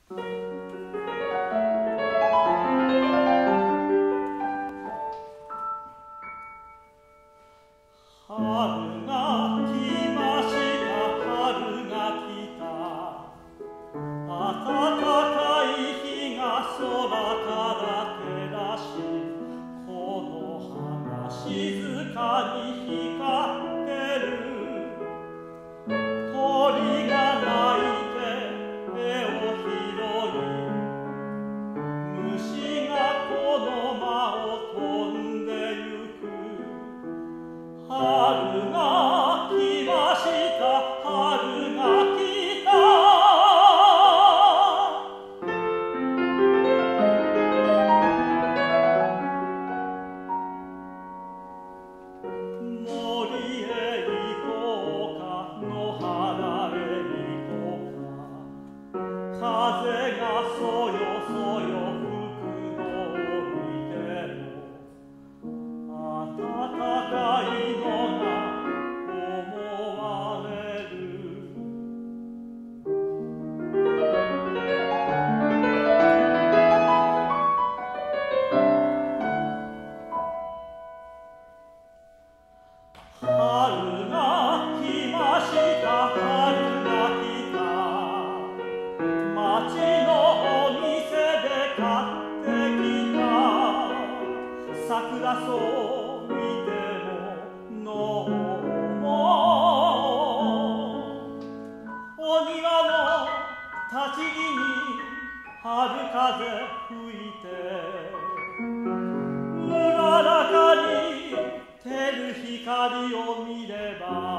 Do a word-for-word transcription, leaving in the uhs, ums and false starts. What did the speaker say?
春が来ました、春が来た。暖かい日が空から照らし、この葉が静かに光ってる。鳥が鳴いて絵を拾い、虫がこの間を飛んでゆく。春が来ました、春が来た。森へ行こうか、野原へ行こうか。風がそよそよ吹くのを見ても、暖かいのが思われる。春が来ました、春が来た。町のお店で買ってきた。桜そう見ても飲もう。お庭の立ち木に春風吹いて、うららかに照る光を見れば